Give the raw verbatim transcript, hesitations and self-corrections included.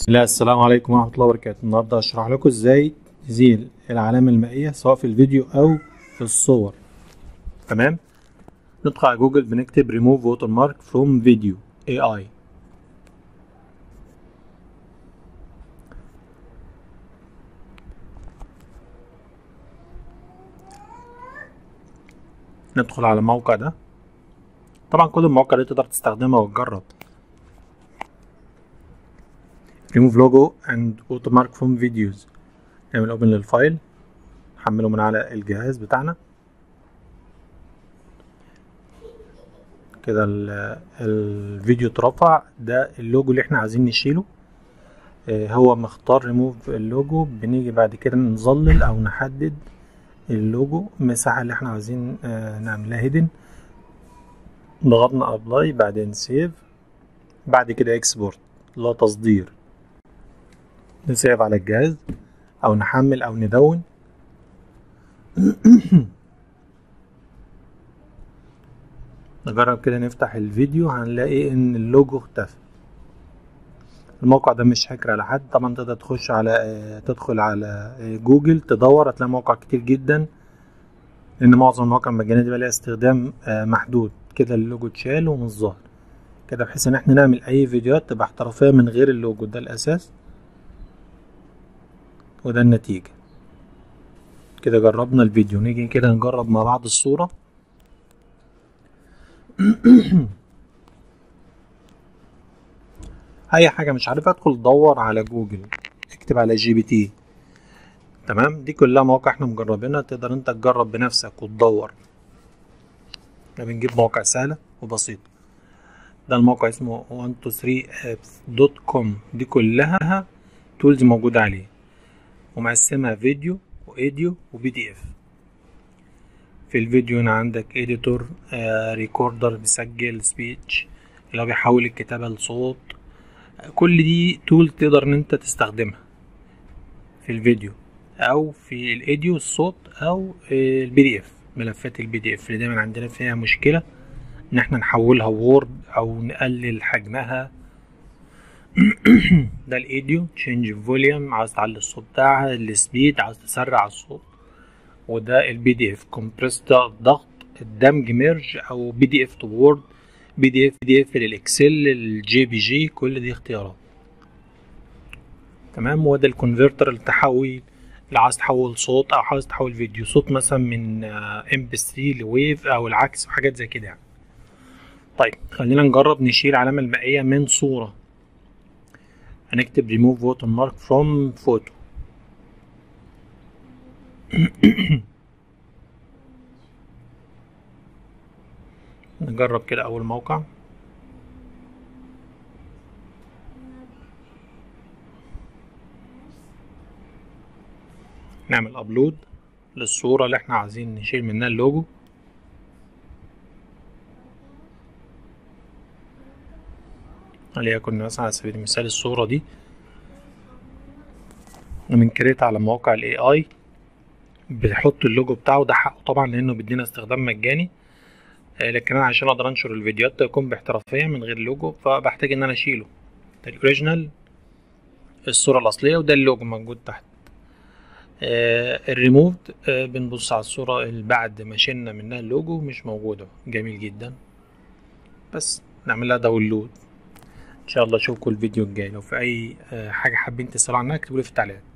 بسم الله. السلام عليكم ورحمة الله وبركاته. النهاردة هشرح لكم ازاي تزيل العلامة المائية سواء في الفيديو او في الصور. تمام. ندخل على جوجل بنكتب remove watermark from video إيه آي. ندخل على الموقع ده. طبعا كل المواقع دي تقدر تستخدمها وتجرب. remove logo and watermark from videos. نعمل open للفايل، نحمله من على الجهاز بتاعنا كده. الفيديو اترفع، ده اللوجو اللي احنا عايزين نشيله. اه هو مختار ريموف اللوجو. بنيجي بعد كده نظلل او نحدد اللوجو المساحة اللي احنا عايزين اه نعملها هيدن. ضغطنا ابلاي، بعدين سيف، بعد كده اكسبورت اللي هو تصدير. نسيف على الجهاز او نحمل او ندون. نجرب كده نفتح الفيديو، هنلاقي ان اللوجو اختفى. الموقع ده مش حكر على حد، طبعا تقدر تخش على تدخل على جوجل تدور، هتلاقي مواقع كتير جدا، لان معظم المواقع المجانية دي بقى لها استخدام محدود. كده اللوجو اتشال ومش ظاهر كده، بحيث ان احنا نعمل اي فيديوهات تبقى احترافية من غير اللوجو. ده الاساس وده النتيجة. كده جربنا الفيديو، نيجي كده نجرب مع بعض الصورة. اي حاجه مش عارف، ادخل دور على جوجل، اكتب على جي بي تي. تمام. دي كلها مواقع احنا مجربينها، تقدر انت تجرب بنفسك وتدور. احنا بنجيب مواقع سهله وبسيطه. ده الموقع اسمه واحد اتنين تلاتة ابس دوت كوم. دي كلها تولز موجوده عليه، ومقسمها فيديو وايديو وبي دي اف. في الفيديو هنا عندك اديتور، آه ريكوردر بيسجل سبيتش اللي هو بيحول الكتابه لصوت. كل دي تول تقدر ان انت تستخدمها في الفيديو او في الايديو الصوت او البي دي اف. ملفات البي دي اف اللي دايما عندنا فيها مشكله ان احنا نحولها وورد او نقلل حجمها. ده الايديو تشينج فوليوم، عاوز تعلي الصوت بتاعها، السبيد عاوز تسرع الصوت. وده البي دي اف كومبريس، ده الضغط، الدمج ميرج او بي دي اف تو وورد، بي دي اف بي دي اف للاكسل، الجي بي جي، كل دي اختيارات. تمام. وده الكونفرتر التحويل اللي عاوز تحول صوت او عاوز تحول فيديو صوت مثلا من ام بي ثلاثة لويف او العكس وحاجات زي كده يعني. طيب خلينا نجرب نشيل العلامة المائية من صورة. هنكتب remove watermark from photo. نجرب كده اول موقع. نعمل ابلود للصورة اللي احنا عايزين نشيل منها اللوجو. وليكن مثلا على سبيل المثال الصورة دي بنكريتها على مواقع الاي اي، بيحط اللوجو بتاعه. ده حقه طبعا لانه بيدينا استخدام مجاني، لكن انا عشان اقدر انشر الفيديوهات تكون باحترافية من غير لوجو فبحتاج ان انا اشيله. ده الاوريجينال، الصورة الاصلية، وده اللوجو موجود تحت. آه الريموفد، آه بنبص على الصورة اللي بعد ما شلنا منها اللوجو مش موجودة. جميل جدا. بس نعمل لها داونلود. ان شاء الله اشوفكم الفيديو الجاي. لو في اي آه حاجة حابين تسألوا عنها اكتبوا لي في التعليقات.